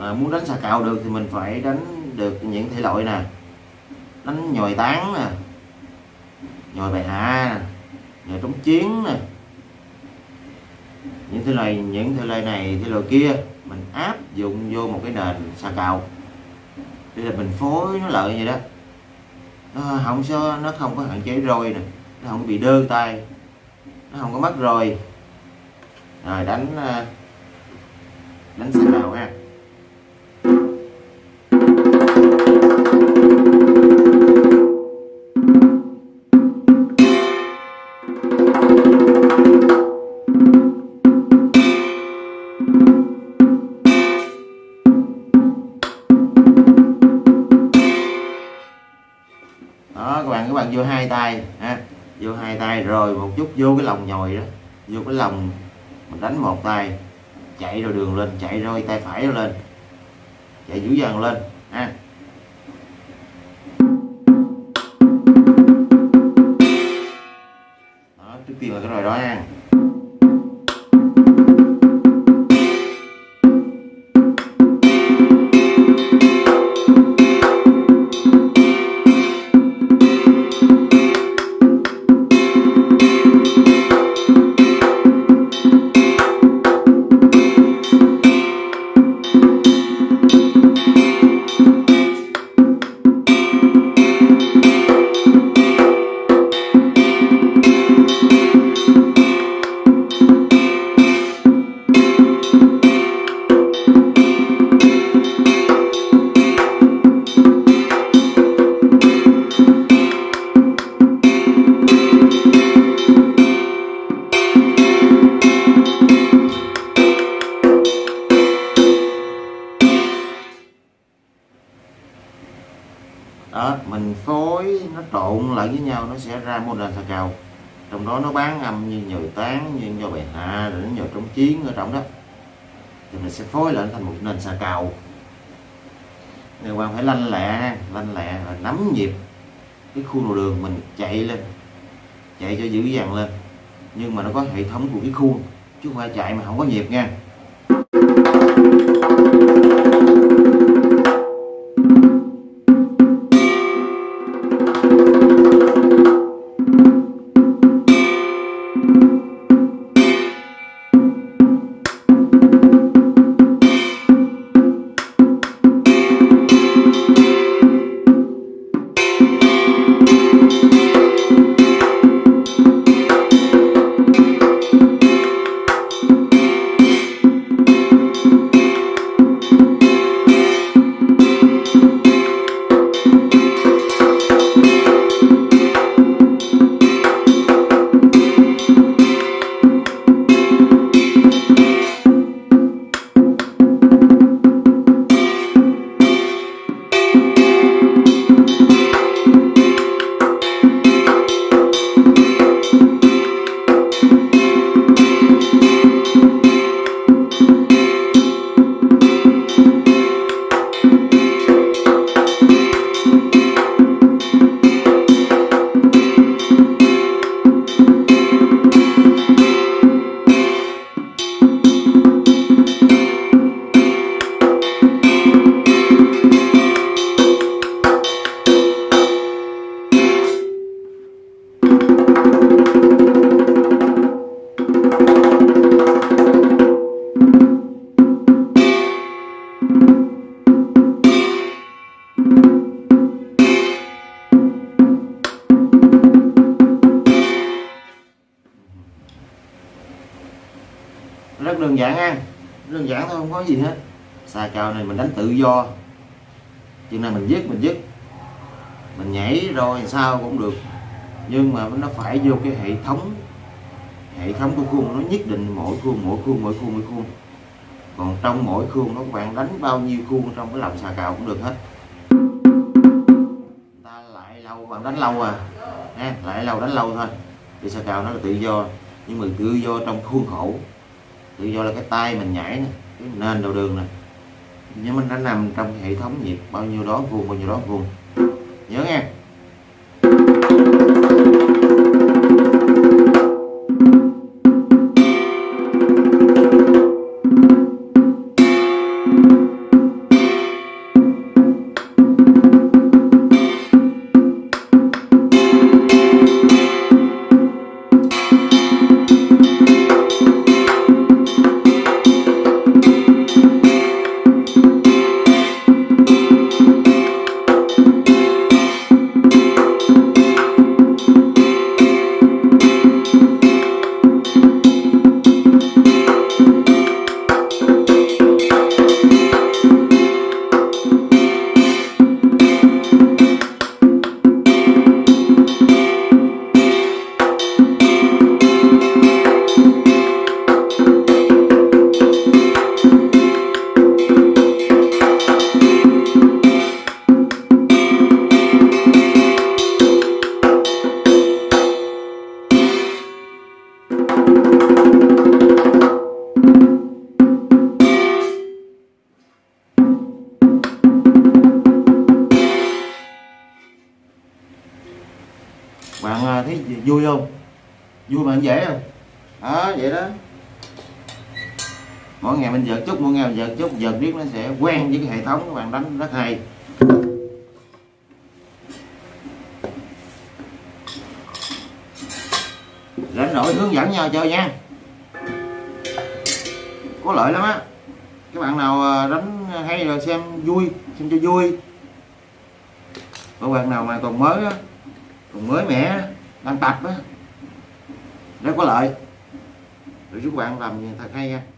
mà muốn đánh xà cào được thì mình phải đánh được những thể loại nè, đánh nhồi tán nè, nhồi bài hạ nè, nhồi trống chiến nè, những thể loại này, thể loại kia mình áp dụng vô một cái nền xà cào để là mình phối nó lợi vậy đó, nó không có hạn chế roi nè, nó không có bị đơ tay, nó không có mất roi. Rồi đánh xà cào ha. Đó các bạn vô hai tay ha, vô hai tay rồi một chút vô cái lồng nhồi đó, vô cái lồng mình đánh một tay, chạy rồi đường lên, chạy rồi tay phải lên, chạy dữ dằn lên ha. Đó, trước tiên là cái rồi đó ha. Đó, mình phối nó trộn lại với nhau nó sẽ ra một nền xà cào, trong đó nó bán âm như nhồi tán, như nhồi bài hạ, rồi nó nhồi trống chiến ở trong đó, thì mình sẽ phối lại thành một nền xà cào. Người bạn phải lanh lẹ và nắm nhịp cái khuôn đầu đường mình chạy lên, chạy cho dữ dằn lên, nhưng mà nó có hệ thống của cái khuôn chứ không phải chạy mà không có nhịp nha. Rất đơn giản ha, đơn giản thôi, không có gì hết. Xà cào này mình đánh tự do, chừng nào mình dứt mình nhảy rồi sao cũng được, nhưng mà nó phải vô cái hệ thống của khuôn nó nhất định, mỗi khuôn. Còn trong mỗi khuôn nó các bạn đánh bao nhiêu khuôn trong cái lồng xà cào cũng được hết. Ta lại lâu bạn đánh lâu ha, lại lâu đánh lâu thôi. Thì xà cào nó là tự do, nhưng mà tự do trong khuôn khổ. Tự do là cái tay mình nhảy nè, cái nền đầu đường nè, nhưng mình đã nằm trong hệ thống nhịp bao nhiêu đó vuông, nhớ nha. bạn thấy vui không? Vui mà dễ không? Đó vậy đó, mỗi ngày mình vợt chút, mỗi ngày mình vợt chút, vợt riết nó sẽ quen với cái hệ thống, các bạn đánh rất hay. Rảnh rỗi hướng dẫn nhau chơi nha, có lợi lắm á. Các bạn nào đánh hay rồi xem vui, xem cho vui. Các bạn nào mà còn mới á, còn mới mẻ đang tập á, rất có lợi. Rồi giúp các bạn làm thật hay nha.